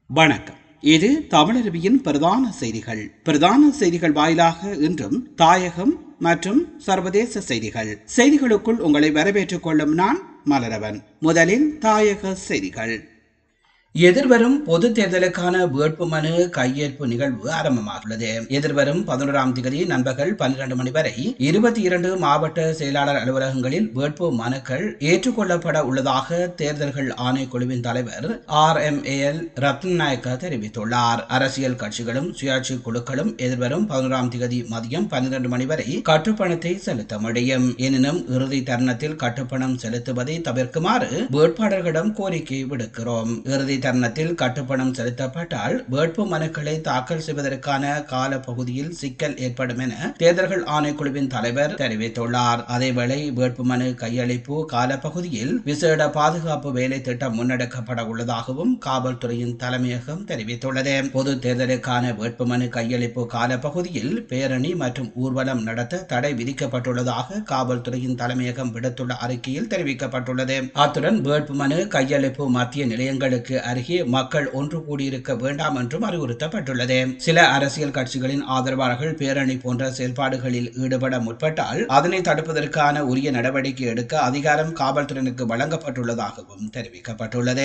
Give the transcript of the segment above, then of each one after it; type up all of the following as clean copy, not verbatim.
வணக்கம். இது தமிழருவியின் பிரதான செய்திகள் வாயிலாக இன்றும் தாயகம் மற்றும் சர்வதேச செய்திகளுக்குள் உங்களை வரவேற்றுக் கொள்ளும் நான் மலரவன். முதலில் தாயக செய்திகள். எதிர்வரும் பொது தேர்தலுக்கான வேட்புமனு கையேற்பு நிகழ்வு ஆரம்பமாகிறது. எதிர்வரும் 11ஆம் தேதி நண்பகல் 12 மணி வரை 22 மாவட்ட செயலாளர் அலுவலகங்களில் வேட்பு மனுக்கள் ஏற்றுக்கொள்ளப்பட உள்ளதாக தேர்தல்கள் ஆணைக்குழுவின் தலைவர் RMAL ரத்நாயக்க தெரிவித்துள்ளார். அரசியல் கட்சிகளும் சுயாட்சி குழுக்களும் எதிர்வரும் 11ஆம் தேதி மதியம் 12 மணி வரை கட்டுப்பணத்தை செலுத்த முடியும். எனினும் இறுதி தருணத்தில் கட்டுப்பணம் செலுத்துவதை தவிர்க்குமாறு வேட்பாளர்களிடம் கோரிக்கை விடுக்கிறோம். இறுதி தருணத்தில் கட்டுப்பணம் செலுத்தப்பட்டால் வேட்பு மனுக்களை தாக்கல் செய்வதற்கான கால பகுதியில் சிக்கல் ஏற்படும் என தேர்தல்கள் ஆணைக்குழுவின் தலைவர் தெரிவித்துள்ளார். அதேவேளை வேட்புமனு கையளிப்பு காலப்பகுதியில் விசேட பாதுகாப்பு வேலை திட்டம் முன்னெடுக்கப்பட உள்ளதாகவும் காவல்துறையின் தலைமையகம் தெரிவித்துள்ளது. பொது தேர்தலுக்கான வேட்புமனு கையளிப்பு காலப்பகுதியில் பேரணி மற்றும் ஊர்வலம் நடத்த தடை விதிக்கப்பட்டுள்ளதாக காவல்துறையின் தலைமையகம் விடுத்துள்ள அறிக்கையில் தெரிவிக்கப்பட்டுள்ளது. அத்துடன் வேட்புமனு கையளிப்பு மத்திய நிலையங்களுக்கு அருகே மக்கள் ஒன்று கூடியிருக்க வேண்டாம் என்றும் அறிவுறுத்தப்பட்டுள்ளது. சில அரசியல் கட்சிகளின் ஆதரவாளர்கள் பேரணி போன்ற செயல்பாடுகளில் ஈடுபட முற்பட்டால் அதனை தடுப்பதற்கான உரிய நடவடிக்கை எடுக்க அதிகாரம் காவல்துறையினருக்கு வழங்கப்பட்டுள்ளதாகவும் தெரிவிக்கப்பட்டுள்ளது.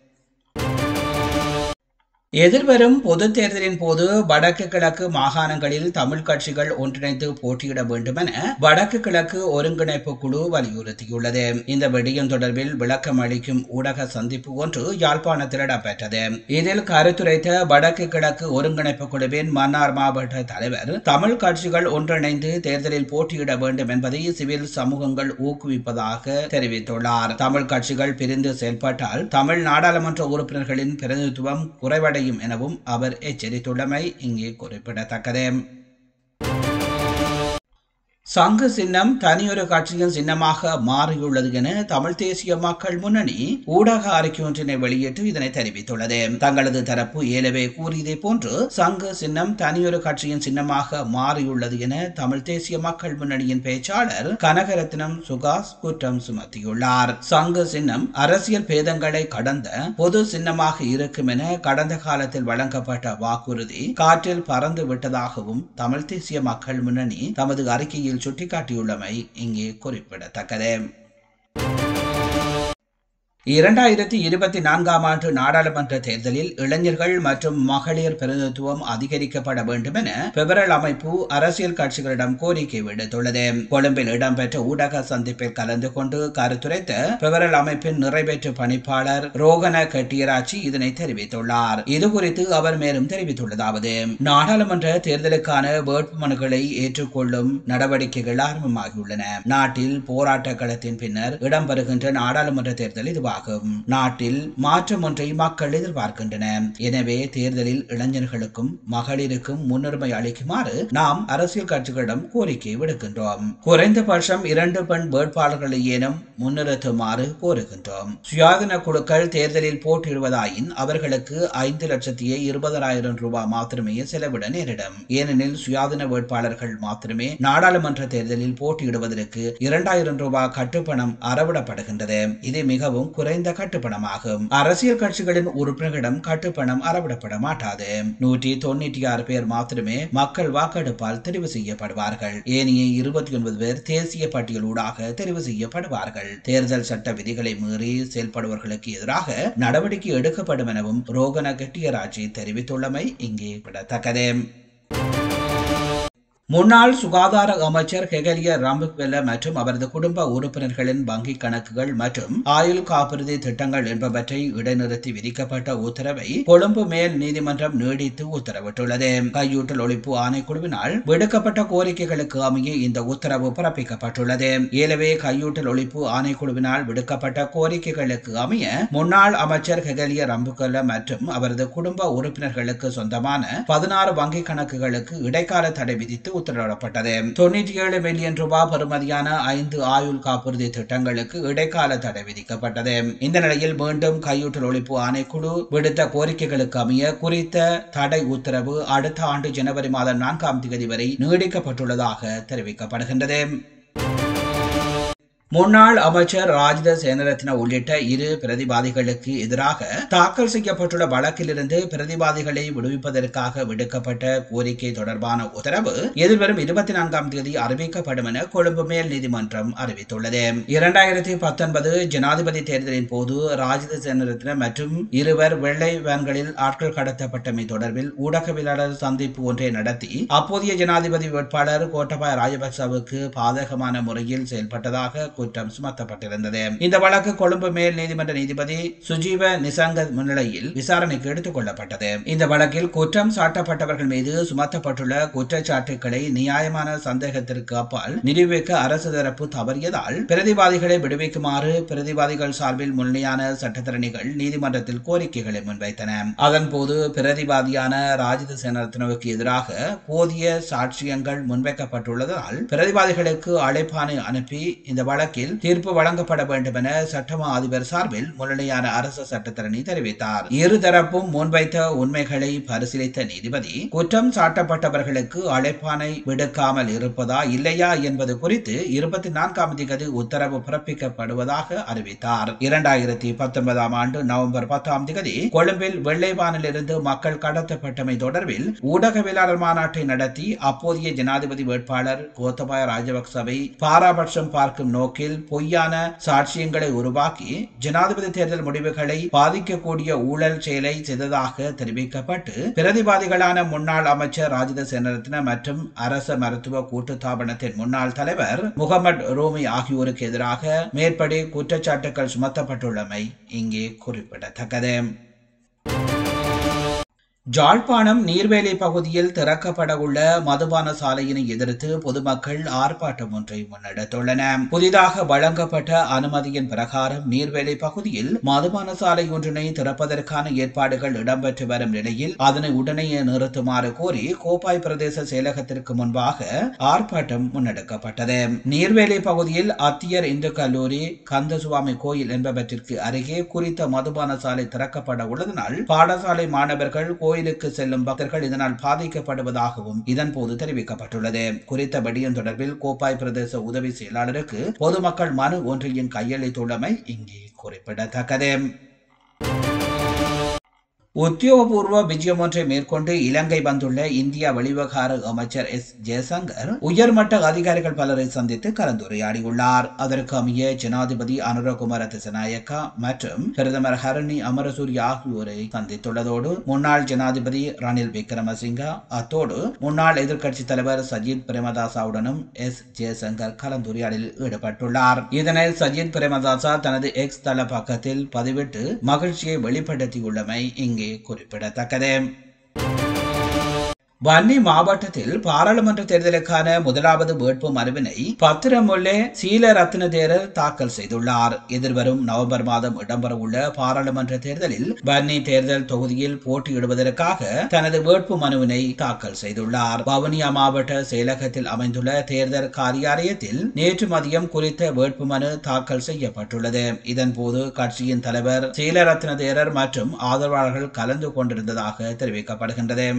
எதிர்வரும் பொது தேர்தலின் போது வடக்கு கிழக்கு மாகாணங்களில் தமிழ் கட்சிகள் ஒன்றிணைந்து போட்டியிட வேண்டும் என வடக்கு கிழக்கு ஒருங்கிணைப்பு குழு வலியுறுத்தியுள்ளது. இந்த விடயம் தொடர்பில் விளக்கம் அளிக்கும் ஊடக சந்திப்பு ஒன்று யாழ்ப்பாணத்தில் இடம்பெற்றது. இதில் கருத்துரைத்த வடக்கு கிழக்கு ஒருங்கிணைப்பு குழுவின் மன்னார் மாவட்ட தலைவர் தமிழ் கட்சிகள் ஒன்றிணைந்து தேர்தலில் போட்டியிட வேண்டும் என்பதை சிவில் சமூகங்கள் ஊக்குவிப்பதாக தெரிவித்துள்ளார். தமிழ் கட்சிகள் பிரிந்து செயல்பட்டால் தமிழ் நாடாளுமன்ற உறுப்பினர்களின் பிரதிநிதித்துவம் குறைவடை எனவும் அவர் எச்சரித்துள்ளமை இங்கே குறிப்பிடத்தக்கது. சங்கு சின்னம் தனியொரு கட்சியின் சின்னமாக மாறியுள்ளது என தமிழ் தேசிய மக்கள் முன்னணி ஊடக அறிக்கை ஒன்றினை வெளியிட்டு இதனை தெரிவித்துள்ளது. தங்களது தரப்பு ஏலவே கூறியதை போன்று சங்கு சின்னம் தனியொரு கட்சியின் சின்னமாக மாறியுள்ளது என தமிழ் தேசிய மக்கள் முன்னணியின் பேச்சாளர் கனகரத்னம் சுகாஸ் குற்றம் சுமத்தியுள்ளார். சங்கு சின்னம் அரசியல் பேதங்களை கடந்த பொது சின்னமாக இருக்கும் என கடந்த காலத்தில் வழங்கப்பட்ட வாக்குறுதி காற்றில் பறந்து விட்டதாகவும் தமிழ் தேசிய மக்கள் முன்னணி தமது அறிக்கையில் சுட்டிக்காட்டியுள்ளமை இங்கே குறிப்பிடத்தக்கது. 2024ஆம் ஆண்டு நாடாளுமன்ற தேர்தலில் இளைஞர்கள் மற்றும் மகளிர் பிரதிநிதித்துவம் அதிகரிக்கப்பட வேண்டும் என பெபரல் அமைப்பு அரசியல் கட்சிகளிடம் கோரிக்கை விடுத்துள்ளது. கொழும்பில் இடம்பெற்ற ஊடக சந்திப்பில் கலந்து கொண்டு கருத்துரைத்த பெபரல் அமைப்பின் நிறைவேற்று பணிப்பாளர் ரோகன கெட்டியராட்சி இதனை தெரிவித்துள்ளார். இதுகுறித்து அவர் மேலும் தெரிவித்துள்ளதாவது, நாடாளுமன்ற தேர்தலுக்கான வேட்புமனுக்களை ஏற்றுக்கொள்ளும் நடவடிக்கைகள் ஆரம்பமாகியுள்ளன. நாட்டில் போராட்ட களத்தின் பின்னர் இடம்பெறுகின்ற நாடாளுமன்ற தேர்தல் இதுவாகும். நாட்டில் மாற்றம் ஒன்றை மக்கள் எதிர்பார்க்கின்றனர். எனவே தேர்தலில் இளைஞர்களுக்கும் மகளிருக்கும் முன்னுரிமை அளிக்குமாறு நாம் அரசியல் கட்சிகளிடம் கோரிக்கை விடுக்கின்றோம். குறைந்தபட்சம் 2 பெண் வேட்பாளர்களை ஏனும் முன்னிறுத்துமாறு கோருகின்றோம். சுயாதீன குழுக்கள் தேர்தலில் போட்டியிடுவதாயின் அவர்களுக்கு 5,20,000 ரூபாய் மாத்திரமே செலவிட நேரிடும். ஏனெனில் சுயாதீன வேட்பாளர்கள் மாத்திரமே நாடாளுமன்ற தேர்தலில் போட்டியிடுவதற்கு 2,000 ரூபாய் கட்டுப்பணம் அறவிடப்படுகின்றது. இது மிகவும் குறைந்த கட்டுப்பணமாகும். அரசியல் கட்சிகளின் உறுப்பினர்களிடம் கட்டுப்பணம் அறவிடப்பட மாட்டாது. 196 பேர் மாத்திரமே மக்கள் வாக்கெடுப்பால் தெரிவு செய்யப்படுவார்கள். ஏனைய 29 பேர் தேசிய பட்டியலூடாக தெரிவு செய்யப்படுவார்கள். தேர்தல் சட்ட விதிகளை மீறி செயல்படுவர்களுக்கு எதிராக நடவடிக்கை எடுக்கப்படும் எனவும் ரோகன கெட்டியராட்சி தெரிவித்துள்ளமை இங்கே விடத்தக்கது. முன்னாள் சுகாதார அமைச்சர் ஹெகலிய ரம்புக்வெல்ல மற்றும் அவரது குடும்ப உறுப்பினர்களின் வங்கிக் கணக்குகள் மற்றும் ஆயுள் காப்புறுதி திட்டங்கள் என்பவற்றை இடைநிறுத்தி விதிக்கப்பட்ட உத்தரவை கொழும்பு மேல் நீதிமன்றம் நீடித்து உத்தரவிட்டுள்ளது. கையூட்டல் ஒழிப்பு ஆணைக்குழுவினால் விடுக்கப்பட்ட கோரிக்கைகளுக்கு அமைய இந்த உத்தரவு பிறப்பிக்கப்பட்டுள்ளது. ஏலவே கையூட்டல் ஒழிப்பு ஆணைக்குழுவினால் விடுக்கப்பட்ட கோரிக்கைகளுக்கு அமைய முன்னாள் அமைச்சர் ஹெகலிய ரம்புக்வெல்ல மற்றும் அவரது குடும்ப உறுப்பினர்களுக்கு சொந்தமான 16 வங்கிக் கணக்குகளுக்கு இடைக்கால தடை விதித்து உத்தரவிடப்பட்டது. 97 மில்லியன் ரூபாய் பெறுமதியான 5 ஆயுள் காப்புறுதி திட்டங்களுக்கு இடைக்கால தடை விதிக்கப்பட்டது. இந்த நிலையில் மீண்டும் கையூட்டல் ஒழிப்பு ஆணைக்குழு விடுத்த கோரிக்கைகளுக்கு அமைய குறித்த தடை உத்தரவு அடுத்த ஆண்டு ஜனவரி மாதம் 4ஆம் தேதி வரை நீடிக்கப்பட்டுள்ளதாக தெரிவிக்கப்படுகின்றது. முன்னாள் அமைச்சர் ராஜித சேனரத்ன உள்ளிட்ட இரு பிரதிவாதிகளுக்கு எதிராக தாக்கல் செய்யப்பட்டுள்ள வழக்கிலிருந்து பிரதிவாதிகளை விடுவிப்பதற்காக விடுக்கப்பட்ட கோரிக்கை தொடர்பான உத்தரவு எதிர்வரும் 24ஆம் தேதி அறிவிக்கப்படும் என கொழும்பு மேல் நீதிமன்றம் அறிவித்துள்ளது. 2019 ஜனாதிபதி தேர்தலின் போது ராஜித சேனரத்ன மற்றும் இருவர் வெள்ளை வேன்களில் ஆட்கள் கடத்தப்பட்டமை தொடர்பில் ஊடகவியலாளர் சந்திப்பு ஒன்றை நடத்தி அப்போதைய ஜனாதிபதி வேட்பாளர் கோட்டபாய ராஜபக்சவுக்கு பாதகமான முறையில் செயல்பட்டதாக குற்றம் சுமத்தப்பட்டிருந்தது. இந்த வழக்கு கொழும்பு மேல் நீதிமன்ற நீதிபதி சுஜீவ நிசங்க முன்னிலையில் விசாரணைக்கு எடுத்துக் கொள்ளப்பட்டது. இந்த வழக்கில் குற்றம் சாட்டப்பட்டவர்கள் மீது சுமத்தப்பட்டுள்ள குற்றச்சாட்டுக்களை நியாயமான சந்தேகத்திற்கு அப்பால் நிரூபிக்க அரசு தரப்பு தவறியதால் பிரதிவாதிகளை விடுவிக்குமாறு பிரதிவாதிகள் சார்பில் முன்னிலையான சட்டத்தரணிகள் நீதிமன்றத்தில் கோரிக்கைகளை முன்வைத்தன. அதன்போது பிரதிவாதியான ராஜித சேனரத்னவுக்கு எதிராக போதிய சாட்சியங்கள் முன்வைக்கப்பட்டுள்ளதால் பிரதிவாதிகளுக்கு அழைப்பானை அனுப்பி இந்த வழக்கில் தீர்ப்பு வழங்கப்பட வேண்டும் என சட்டமா அதிபர் சார்பில் முன்னிலையான அரசு சட்டத்தரணி தெரிவித்தார். இருதரப்பும் முன்வைத்த உண்மைகளை பரிசீலித்த நீதிபதி குற்றம் சாட்டப்பட்டவர்களுக்கு அழைப்பானை விடுக்காமல் இருப்பதா இல்லையா என்பது குறித்து 24ஆம் தேதி உத்தரவு பிறப்பிக்கப்படுவதாக அறிவித்தார். 2019ஆம் ஆண்டு நவம்பர் 10ஆம் தேதி கொழும்பில் வெள்ளைவானிலிருந்து மக்கள் கடத்தப்பட்டமை தொடர்பில் ஊடகவியலாளர் மாநாட்டை நடத்தி அப்போதைய ஜனாதிபதி வேட்பாளர் கோத்தபாய ராஜபக்சவை பாராபட்சம் பார்க்கும் நோக்கில் பொய்யான சாட்சியங்களை உருவாக்கி ஜனாதிபதி தேர்தல் முடிவுகளை பாதிக்கக்கூடிய ஊழல் செயலை செய்ததாக தெரிவிக்கப்பட்டு பிரதிவாதிகளான முன்னாள் அமைச்சர் ராஜித சேனரத்ன மற்றும் அரச மருத்துவ கூட்டுத்தாபனத்தின் முன்னாள் தலைவர் முகமது ரூமி ஆகியோருக்கு எதிராக மேற்படி குற்றச்சாட்டுகள் சுமத்தப்பட்டுள்ளமை இங்கே குறிப்பிடத்தக்கது. ஜாழ்ப்பாணம் நீர்வேலி பகுதியில் திறக்கப்பட உள்ள மதுபான சாலையினை எதிர்த்து பொதுமக்கள் ஆர்ப்பாட்டம் ஒன்றை முன்னெடுத்துள்ளனர். புதிதாக வழங்கப்பட்ட அனுமதியின் பிரகாரம் நீர்வேலி பகுதியில் மதுபான சாலை ஒன்றினை திறப்பதற்கான ஏற்பாடுகள் இடம்பெற்று வரும் நிலையில் அதனை உடனே நிறுத்துமாறு கோரி கோப்பாய் பிரதேச செயலகத்திற்கு முன்பாக ஆர்ப்பாட்டம் முன்னெடுக்கப்பட்டது. நீர்வேலி பகுதியில் அத்தியர் இந்து கல்லூரி, கந்தசுவாமி கோயில் என்பவற்றிற்கு அருகே குறித்த மதுபான சாலை திறக்கப்பட உள்ளதனால் பாடசாலை மாணவர்கள் கோயிலுக்கு செல்லும் பக்தர்கள் இதனால் பாதிக்கப்படுவதாகவும் இதன்போது தெரிவிக்கப்பட்டுள்ளது. குறித்த விடயம் தொடர்பில் கோப்பாய் பிரதேச உதவி செயலாளருக்கு பொதுமக்கள் மனு ஒன்றையும் கையளித்துள்ளமை இங்கே குறிப்பிடத்தக்கது. உத்தியோகபூர்வ விஜயம் ஒன்றை மேற்கொண்டு இலங்கை வந்துள்ள இந்திய வெளிவிவகார அமைச்சர் எஸ் ஜெயசங்கர் உயர்மட்ட அதிகாரிகள் பலரை சந்தித்து கலந்துரையாடியுள்ளார். அதற்கு அமைய ஜனாதிபதி அனுரகுமார திசநாயக்கா மற்றும் பிரதமர் ஹரணி அமரசூரிய ஆகியோரை சந்தித்துள்ளதோடு முன்னாள் ஜனாதிபதி ரணில் விக்ரமசிங்கா அத்தோடு முன்னாள் எதிர்க்கட்சி தலைவர் சஜித் பிரேமதாசாவுடனும் எஸ் ஜெயசங்கர் கலந்துரையாடலில் ஈடுபட்டுள்ளார். இதனை சஜித் பிரேமதாசா தனது எக்ஸ் தள பக்கத்தில் பதிவிட்டு மகிழ்ச்சியை வெளிப்படுத்தியுள்ளமை இங்கே குறிப்பிடத்தக்கது. வன்னி மாவட்டத்தில் பாராளுமன்ற தேர்தலுக்கான முதலாவது வேட்பு மனுவினை பத்திரமுல்லே சீலரத்ன தேரர் தாக்கல் செய்துள்ளார். எதிர்வரும் நவம்பர் மாதம் இடம்பெறவுள்ள பாராளுமன்ற தேர்தலில் வன்னி தேர்தல் தொகுதியில் போட்டியிடுவதற்காக தனது வேட்பு மனுவினை தாக்கல் செய்துள்ளார். வவுனியா மாவட்ட செயலகத்தில் அமைந்துள்ள தேர்தல் காரியாலயத்தில் நேற்று மதியம் குறித்த வேட்பு மனு தாக்கல் செய்யப்பட்டுள்ளது. இதன்போது கட்சியின் தலைவர் சீலரத்ன தேரர் மற்றும் ஆதரவாளர்கள் கலந்து கொண்டிருந்ததாக தெரிவிக்கப்படுகின்றது.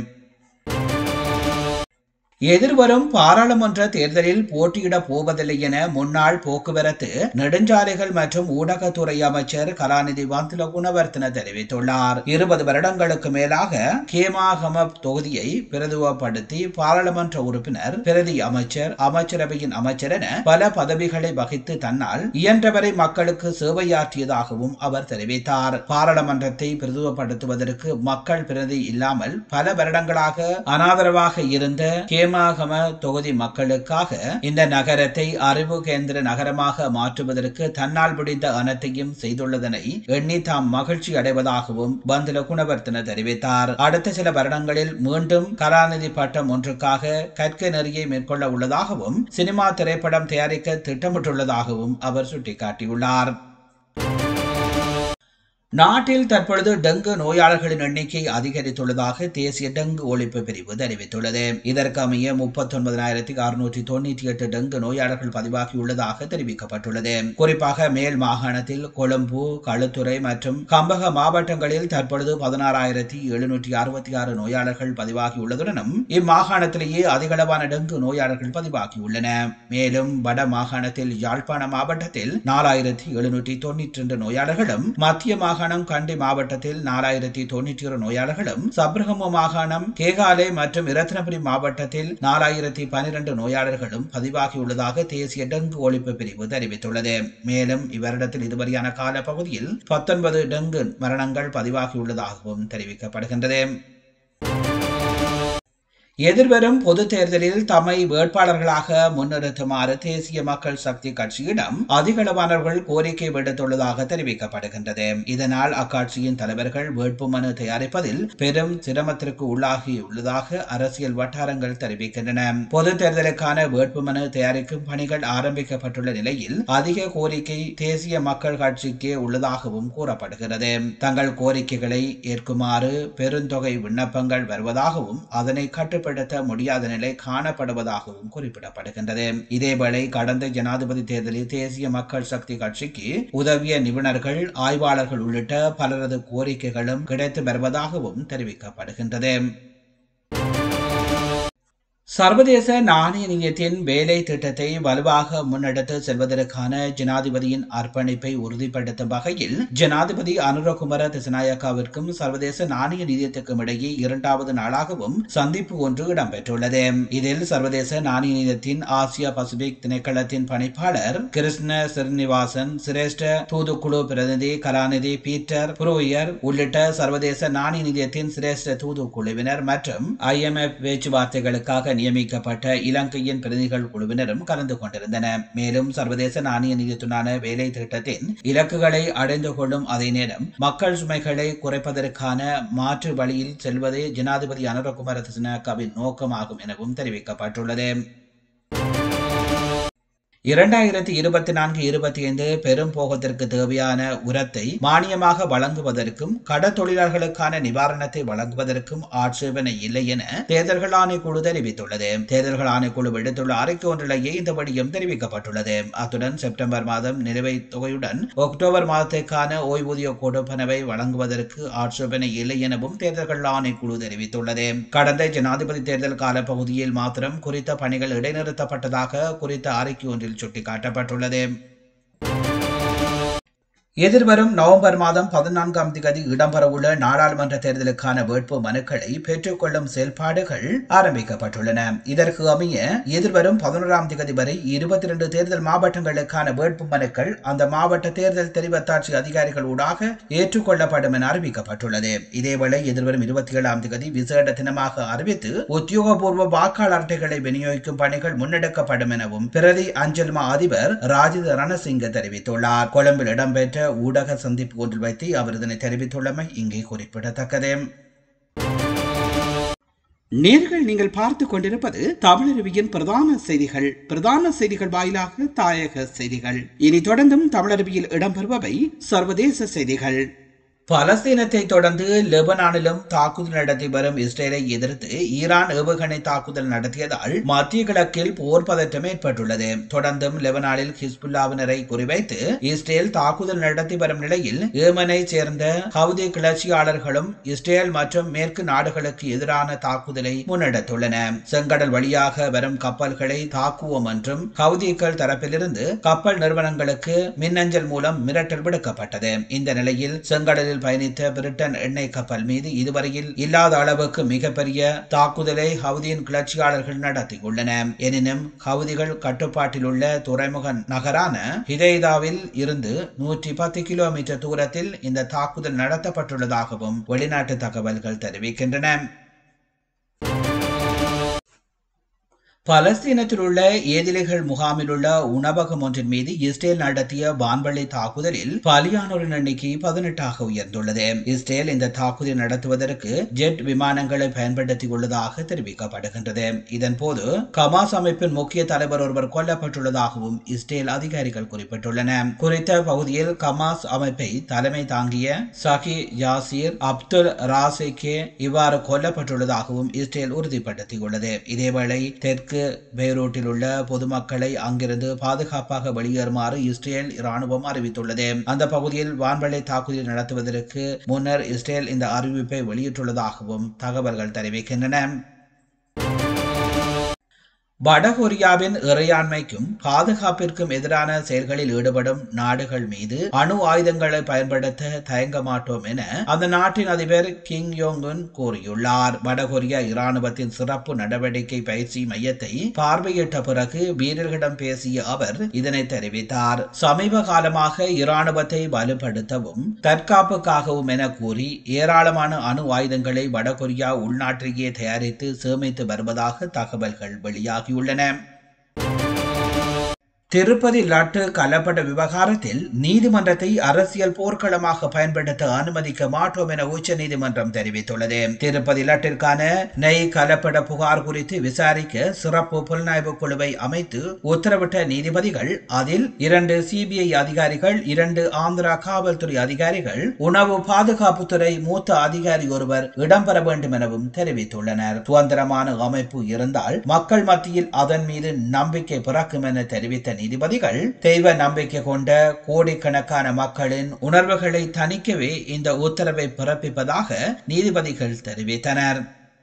எதிர்வரும் பாராளுமன்ற தேர்தலில் போட்டியிடப் போவதில்லை என முன்னாள் போக்குவரத்து, நெடுஞ்சாலைகள் மற்றும் ஊடகத்துறை அமைச்சர் கலாநிதி வந்துல குணவர்த்தன தெரிவித்துள்ளார். 20 வருடங்களுக்கு மேலாக கேமாகம தொகுதியை பிரதிநிதித்துவப்படுத்தி பாராளுமன்ற உறுப்பினர், பிரதி அமைச்சர், அமைச்சரவையின் அமைச்சர் என பல பதவிகளை வகித்து தன்னால் இயன்றவரை மக்களுக்கு சேவையாற்றியதாகவும் அவர் தெரிவித்தார். பாராளுமன்றத்தை பிரதிநிதித்துவப்படுத்துவதற்கு மக்கள் பிரதி இல்லாமல் பல வருடங்களாக அனாதரவாக இருந்த கேமாகம தொகுதி மக்களுக்காக இந்த நகரத்தை அறிவு கேந்திர நகரமாக மாற்றுவதற்கு தன்னால் முடிந்த அனைத்தையும் செய்துள்ளதனை எண்ணி தாம் மகிழ்ச்சி அடைவதாகவும் பந்துல குணவர்த்தன தெரிவித்தார். அடுத்த சில வருடங்களில் மீண்டும் கலாநிதி பட்டம் ஒன்றுக்காக கற்க நெறியை மேற்கொள்ள உள்ளதாகவும் சினிமா திரைப்படம் தயாரிக்க திட்டமிட்டுள்ளதாகவும் அவர் சுட்டிக்காட்டியுள்ளார். நாட்டில் தற்பொழுது டெங்கு நோயாளர்களின் எண்ணிக்கை அதிகரித்துள்ளதாக தேசிய டெங்கு ஒழிப்பு பிரிவு தெரிவித்துள்ளது. இதற்கு அமைய 39,698 டெங்கு நோயாளர்கள் பதிவாகியுள்ளதாக தெரிவிக்கப்பட்டுள்ளது. குறிப்பாக மேல் மாகாணத்தில் கொழும்பு, களுத்துறை மற்றும் கம்பக மாவட்டங்களில் தற்பொழுது 16,766 நோயாளர்கள் பதிவாகியுள்ளதுடனும் இம்மாகாணத்திலேயே அதிகளவான டெங்கு நோயாளர்கள் பதிவாகியுள்ளன. மேலும் வட மாகாணத்தில் யாழ்ப்பாண மாவட்டத்தில் 4,792 நோயாளர்களும், மத்திய மாகாணம் கண்டி மாவட்டத்தில் 4,091 நோயாளர்களும், சப்ரகமு மாகாணம் கேகாலை மற்றும் இரத்தினபுரி மாவட்டத்தில் 4,012 நோயாளர்களும் பதிவாகியுள்ளதாக தேசிய டெங்கு ஒழிப்பு பிரிவு தெரிவித்துள்ளது. மேலும் இவ்வருடத்தில் இதுவரையான கால பகுதியில் 19 டெங்கு மரணங்கள் பதிவாகியுள்ளதாகவும் தெரிவிக்கப்படுகின்றது. எதிர்வரும் பொது தேர்தலில் தம்மை வேட்பாளர்களாக முன்னிறுத்துமாறு தேசிய மக்கள் சக்தி கட்சியிடம் அதிகளவானவர்கள் கோரிக்கை விடுத்துள்ளதாக தெரிவிக்கப்படுகின்றது. இதனால் அக்கட்சியின் தலைவர்கள் வேட்புமனு தயாரிப்பதில் பெரும் சிரமத்திற்கு உள்ளாகியுள்ளதாக அரசியல் வட்டாரங்கள் தெரிவிக்கின்றன. பொது தேர்தலுக்கான வேட்புமனு தயாரிக்கும் பணிகள் ஆரம்பிக்கப்பட்டுள்ள நிலையில் அதிக கோரிக்கை தேசிய மக்கள் கட்சிக்கு உள்ளதாகவும் கூறப்படுகிறது. தங்கள் கோரிக்கைகளை ஏற்குமாறு பெருந்தொகை விண்ணப்பங்கள் வருவதாகவும் அதனை கட்டுப்படுத்த முடியாத நிலை காணப்படுவதாகவும் குறிப்பிடப்படுகின்றது. இதேவேளை கடந்த ஜனாதிபதி தேர்தலில் தேசிய மக்கள் சக்தி கட்சிக்கு உதவிய நிபுணர்கள், ஆய்வாளர்கள் உள்ளிட்ட பலரது கோரிக்கைகளும் கிடைத்து வருவதாகவும் தெரிவிக்கப்படுகின்றது. சர்வதேச நாணய நிதியத்தின் வேலை திட்டத்தை வலுவாக முன்னெடுத்து செல்வதற்கான ஜனாதிபதியின் அர்ப்பணிப்பை உறுதிப்படுத்தும் வகையில் ஜனாதிபதி அனுரகுமார திசாநாயக்காவிற்கும் சர்வதேச நாணய நிதியத்துக்கும் இடையே 2வது நாளாகவும் சந்திப்பு ஒன்று இடம்பெற்றுள்ளது. இதில் சர்வதேச நாணய நிதியத்தின் ஆசியா பசிபிக் திணைக்களத்தின் பணிப்பாளர் கிருஷ்ண ஸ்ரீனிவாசன், சிரேஷ்ட தூதுக்குழு பிரதிநிதி கலாநிதி பீட்டர் புரோயர் உள்ளிட்ட சர்வதேச நாணய நிதியத்தின் சிரேஷ்ட தூதுக்குழுவினர் மற்றும் IMF பேச்சுவார்த்தைகளுக்காக நியமிக்கப்பட்ட இலங்கையின் பிரதிநிதிகள் குழுவினரும் கலந்து கொண்டிருந்தனர். மேலும் சர்வதேச நாணய நிதியத்துடனான வேலை திட்டத்தின் இலக்குகளை அடைந்து கொள்ளும் அதே நேரம் மக்கள் சுமைகளை குறைப்பதற்கான மாற்று வழியில் செல்வதே ஜனாதிபதி அனுரகுமார திசாநாயக்கவின் நோக்கமாகும் எனவும் தெரிவிக்கப்பட்டுள்ளது. 2024-25 பெரும் போகத்திற்கு தேவையான உரத்தை மானியமாக வழங்குவதற்கும் கடற்தொழிலாளர்களுக்கான நிவாரணத்தை வழங்குவதற்கும் ஆட்சேபனை இல்லை என தேர்தல்கள் ஆணைக்குழு தெரிவித்துள்ளது. தேர்தல்கள் ஆணைக்குழு விடுத்துள்ள அறிக்கை ஒன்றிலேயே இந்த விடயம் தெரிவிக்கப்பட்டுள்ளது. அத்துடன் செப்டம்பர் மாதம் நிலுவைத் தொகையுடன் அக்டோபர் மாதத்திற்கான ஓய்வூதிய கொடுப்பனவை வழங்குவதற்கு ஆட்சேபனை இல்லை எனவும் தேர்தல்கள் ஆணைக்குழு தெரிவித்துள்ளது. கடந்த ஜனாதிபதி தேர்தல் காலப்பகுதியில் மாத்திரம் குறித்த பணிகள் இடைநிறுத்தப்பட்டதாக குறித்த அறிக்கை ஒன்றில் சுட்டிக்காட்டப்பட்டுள்ளது. எதிர்வரும் நவம்பர் மாதம் 14ஆம் தேதி இடம்பெறவுள்ள நாடாளுமன்ற தேர்தலுக்கான வேட்பு மனுக்களை பெற்றுக்கொள்ளும் செயல்பாடுகள் ஆரம்பிக்கப்பட்டுள்ளன. இதற்கு அமைய எதிர்வரும் 11ஆம் தேதி வரை 22 தேர்தல் மாவட்டங்களுக்கான வேட்பு மனுக்கள் அந்த மாவட்ட தேர்தல் தெரிவத்தாட்சி அதிகாரிகள் ஊடாக ஏற்றுக்கொள்ளப்படும் என அறிவிக்கப்பட்டுள்ளது. இதேவேளை எதிர்வரும் 27ஆம் தேதி விசேட தினமாக அறிவித்து உத்தியோகபூர்வ வாக்காளர் அட்டைகளை விநியோகிக்கும் பணிகள் முன்னெடுக்கப்படும் எனவும் பிரதி அஞ்சல் மா அதிபர் ராஜித ரணசிங்க தெரிவித்துள்ளார். கொழும்பில் இடம்பெற்ற ஊடக சந்திப்பு ஒன்றில் வைத்து அவர் இதனை தெரிவித்துள்ளமை இங்கே குறிப்பிடத்தக்கது. நேர்கள் நீங்கள் பார்த்து கொண்டிருப்பது தமிழருவியின் பிரதான செய்திகள் வாயிலாக தாயக செய்திகள். இனி தொடர்ந்தும் தமிழருவியில் இடம்பெறுபவை சர்வதேச செய்திகள். பலஸ்தீனத்தை தொடர்ந்து லெபனானிலும் தாக்குதல் நடத்தி வரும் இஸ்ரேலை எதிர்த்து ஈரான் ஏவுகணை தாக்குதல் நடத்தியதால் மத்திய கிழக்கில் போர் பதற்றம் ஏற்பட்டுள்ளது. தொடர்ந்தும் லெபனானில் ஹிஸ்புல்லாவினரை குறிவைத்து இஸ்ரேல் தாக்குதல் நடத்தி வரும் நிலையில் ஏமனை சேர்ந்த ஹவுதி கிளர்ச்சியாளர்களும் இஸ்ரேல் மற்றும் மேற்கு நாடுகளுக்கு எதிரான தாக்குதலை முன்னெடுத்துள்ளன. செங்கடல் வழியாக வரும் கப்பல்களை தாக்குவோம் என்றும் ஹவுதிகள் தரப்பிலிருந்து கப்பல் நிறுவனங்களுக்கு மின்னஞ்சல் மூலம் மிரட்டல் விடுக்கப்பட்டது. இந்த நிலையில் செங்கடலில் பயணித்த பிரிட்டன் எண்ணெய் கப்பல் மீது இதுவரையில் இல்லாத அளவுக்கு மிகப்பெரிய தாக்குதலை ஹவுதியின் கிளர்ச்சியாளர்கள் நடத்தியுள்ளன. எனினும் ஹவுதிகள் கட்டுப்பாட்டில் உள்ள துறைமுக நகரான ஹிதைதாவில் இருந்து 110 கிலோமீட்டர் தூரத்தில் இந்த தாக்குதல் நடத்தப்பட்டுள்ளதாகவும் வெளிநாட்டு தகவல்கள் தெரிவிக்கின்றன. பலஸ்தீனத்தில் உள்ள ஏதிலிகள் முகாமில் உள்ள உணவகம் ஒன்றின் மீது இஸ்ரேல் நடத்திய வான்வழி தாக்குதலில் பலியானோரின் எண்ணிக்கை 18ஆக உயர்ந்துள்ளது. இஸ்ரேல் இந்த தாக்குதல் நடத்துவதற்கு ஜெட் விமானங்களை பயன்படுத்தியுள்ளதாக தெரிவிக்கப்படுகின்றது. இதன்போது ஹமாஸ் அமைப்பின் முக்கிய தலைவர் ஒருவர் கொல்லப்பட்டுள்ளதாகவும் இஸ்ரேல் அதிகாரிகள் குறிப்பிட்டுள்ளனர். குறித்த பகுதியில் ஹமாஸ் அமைப்பை தலைமை தாங்கிய சஹி யாசிர் அப்துல் ராசிகே இவ்வாறு கொல்லப்பட்டுள்ளதாகவும் இஸ்ரேல் உறுதிப்படுத்தியுள்ளது. இதேவேளை தெற்கு பெய்ரூட்டில் உள்ள பொதுமக்களை அங்கிருந்து பாதுகாப்பாக வெளியேறுமாறு இஸ்ரேல் ராணுவம் அறிவித்துள்ளது. அந்த பகுதியில் வான்வழி தாக்குதல் நடத்துவதற்கு முன்னர் இஸ்ரேல் இந்த அறிவிப்பை வெளியிட்டுள்ளதாகவும் தகவல்கள் தெரிவிக்கின்றன. வடகொரியாவின் இறையாண்மைக்கும் பாதுகாப்பிற்கும் எதிரான செயல்களில் ஈடுபடும் நாடுகள் மீது அணு ஆயுதங்களை பயன்படுத்த தயங்க மாட்டோம் என அந்த நாட்டின் அதிபர் கிம் யோங் உன் கூறியுள்ளார். வடகொரியா இராணுவத்தின் சிறப்பு நடவடிக்கை பயிற்சி மையத்தை பார்வையிட்ட பிறகு வீரர்களிடம் பேசிய அவர் இதனை தெரிவித்தார். சமீப காலமாக இராணுவத்தை வலுப்படுத்தவும் தற்காப்புக்காகவும் என கூறி ஏராளமான அணு ஆயுதங்களை வடகொரியா உள்நாட்டிலேயே தயாரித்து சேமித்து வருவதாக தகவல்கள் வெளியாகியுள்ளன. திருப்பதி லட்டு கலப்பட விவகாரத்தில் நீதிமன்றத்தை அரசியல் போர்க்களமாக பயன்படுத்த அனுமதிக்க மாட்டோம் என உச்ச நீதிமன்றம் தெரிவித்துள்ளது. திருப்பதி லட்டிற்கான நெய் கலப்பட புகார் குறித்து விசாரிக்க சிறப்பு புலனாய்வு குழுவை அமைத்து உத்தரவிட்ட நீதிபதிகள் அதில் 2 சிபிஐ அதிகாரிகள், 2 ஆந்திரா காவல்துறை அதிகாரிகள், உணவு பாதுகாப்புத்துறை மூத்த அதிகாரி ஒருவர் இடம்பெற வேண்டும் எனவும் தெரிவித்துள்ளனர். சுதந்திரமான அமைப்பு இருந்தால் மக்கள் மத்தியில் அதன் மீது நம்பிக்கை பிறக்கும் என தெரிவித்த நீதிபதிகள் தெய்வ நம்பிக்கை கொண்ட கோடிக்கணக்கான மக்களின் உணர்வுகளை தணிக்கவே இந்த உத்தரவை பிறப்பிப்பதாக நீதிபதிகள் தெரிவித்தனர்.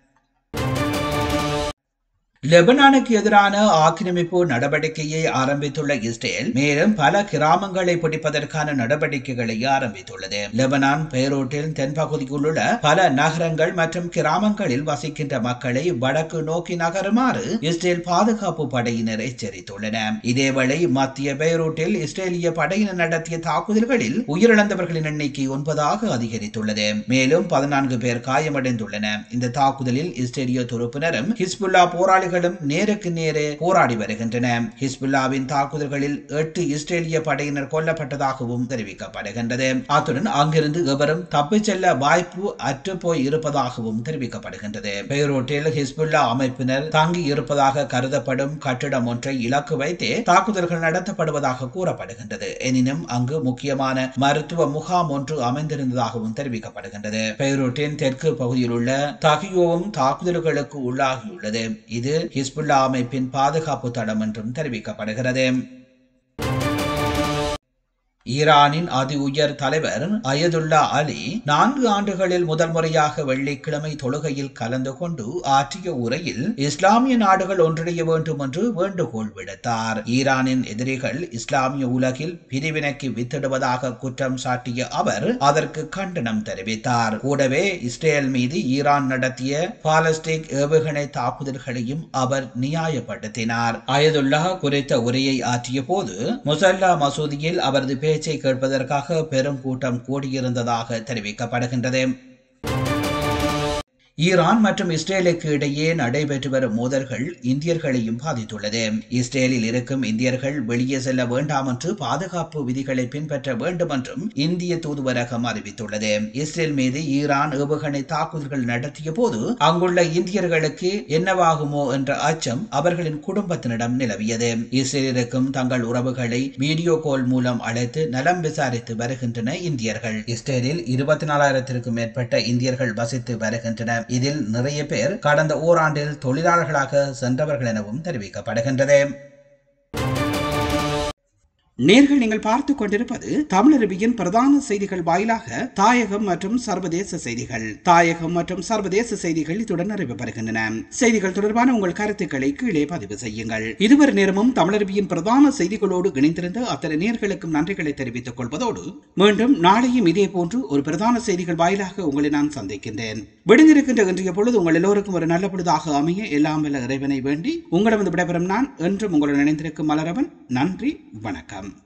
லெபனானுக்கு எதிரான ஆக்கிரமிப்பு நடவடிக்கையை ஆரம்பித்துள்ள இஸ்ரேல் மேலும் பல கிராமங்களை பிடிப்பதற்கான நடவடிக்கைகளை ஆரம்பித்துள்ளது. லெபனான் பெய்ரூட்டில் தென்பகுதியில் உள்ள பல நகரங்கள் மற்றும் கிராமங்களில் வசிக்கின்ற மக்களை வடக்கு நோக்கி நகருமாறு இஸ்ரேல் பாதுகாப்பு படையினர் எச்சரித்துள்ளனர். இதேவேளை மத்திய பெய்ரூட்டில் இஸ்ரேலிய படையினர் நடத்திய தாக்குதல்களில் உயிரிழந்தவர்களின் எண்ணிக்கை 9ஆக அதிகரித்துள்ளது. மேலும் 14 பேர் காயமடைந்துள்ளனர். இந்த தாக்குதலில் இஸ்ரேலிய துருப்பினரும் ஹிஸ்புல்லா போராளிகள் நேருக்கு நேரே போராடி வருகின்றன. ஹிஸ்புல்லாவின் தாக்குதல்களில் 8 இஸ்ரேலிய படையினர் கொல்லப்பட்டதாகவும் தெரிவிக்கப்படுகின்றது. அத்துடன் அங்கிருந்து எவரும் தப்பிச் செல்ல வாய்ப்பு அற்று போய் இருப்பதாகவும் தெரிவிக்கப்படுகின்றது. பெய்ரூட்டில் ஹிஸ்புல்லா அமைப்பினர் தங்கி இருப்பதாக கருதப்படும் கட்டிடம் ஒன்றை இலக்கு வைத்தே தாக்குதல்கள் நடத்தப்படுவதாக கூறப்படுகின்றது. எனினும் அங்கு முக்கியமான மருத்துவ முகாம் ஒன்று அமைந்திருந்ததாகவும் தெரிவிக்கப்படுகின்றது. பெய்ரூட்டின் தெற்கு பகுதியில் உள்ள தகியோவும் தாக்குதல்களுக்கு உள்ளாகியுள்ளது. இது ஹிஸ்புல்லா அமைப்பின் பாதுகாப்பு தளம் என்றும் தெரிவிக்கப்படுகிறது. ஈரானின் அதி உயர் தலைவர் அயதுல்லா அலி 4 ஆண்டுகளில் முதல் முறையாக வெள்ளிக்கிழமை தொழுகையில் கலந்து கொண்டு ஆற்றிய உரையில் இஸ்லாமிய நாடுகள் ஒன்றிணைய வேண்டும் என்று வேண்டுகோள் விடுத்தார். ஈரானின் எதிரிகள் இஸ்லாமிய உலகில் பிரிவினைக்கு வித்திடுவதாக குற்றம் சாட்டிய அவர் அதற்கு கண்டனம் தெரிவித்தார். கூடவே இஸ்ரேல் மீது ஈரான் நடத்திய பாலஸ்டிக் ஏவுகணை தாக்குதல்களையும் அவர் நியாயப்படுத்தினார். அயதுல்லா குறித்த உரையை ஆற்றிய போது முசல்லா மசூதியில் அவரது பேச்சை கேட்பதற்காக பெரும் கூட்டம் கூடியிருந்ததாக தெரிவிக்கப்படுகின்றது. ஈரான் மற்றும் இஸ்ரேலுக்கு இடையே நடைபெற்று வரும் மோதல்கள் இந்தியர்களையும் பாதித்துள்ளது. இஸ்ரேலில் இருக்கும் இந்தியர்கள் வெளியே செல்ல வேண்டாம் என்று பாதுகாப்பு விதிகளை பின்பற்ற வேண்டும் என்றும் இந்திய தூதுவரகம் அறிவித்துள்ளது. இஸ்ரேல் மீது ஈரான் ஏவுகணை தாக்குதல்கள் நடத்திய போது அங்குள்ள இந்தியர்களுக்கு என்னவாகுமோ என்ற அச்சம் அவர்களின் குடும்பத்தினரிடம் நிலவியது. இஸ்ரேலிற்கும் தங்கள் உறவுகளை வீடியோ கால் மூலம் அழைத்து நலம் விசாரித்து வருகின்றன இந்தியர்கள். இஸ்ரேலில் 24,000க்கும் மேற்பட்ட இந்தியர்கள் வசித்து வருகின்றனர். இதில் நிறைய பேர் கடந்த ஓராண்டில் தொழிலாளர்களாக சென்றவர்கள் எனவும் தெரிவிக்கப்படுகின்றது. நேர்கள் நீங்கள் பார்த்துக் கொண்டிருப்பது தமிழருவியின் பிரதான செய்திகள் வாயிலாக தாயகம் மற்றும் சர்வதேச செய்திகள். தாயகம் மற்றும் சர்வதேச செய்திகள் இத்துடன் நிறைவு பெறுகின்றன. செய்திகள் தொடர்பான உங்கள் கருத்துக்களை கீழே பதிவு செய்யுங்கள். இதுவரை நேரமும் தமிழருவியின் பிரதான செய்திகளோடு இணைந்திருந்த அத்தனை நேர்களுக்கும் நன்றிகளை தெரிவித்துக் கொள்வதோடு மீண்டும் நாளையும் இதே போன்று ஒரு பிரதான செய்திகள் வாயிலாக உங்களை நான் சந்திக்கின்றேன். விடுந்திருக்கின்ற இன்றைய பொழுது உங்கள் எல்லோருக்கும் ஒரு நல்ல பொழுதாக அமைய எல்லாம் வல்ல இறைவனை வேண்டி உங்களிடம் விடைபெறும் நான் என்றும் உங்களுடன் இணைந்திருக்கும் மலரவன். நன்றி, வணக்கம்.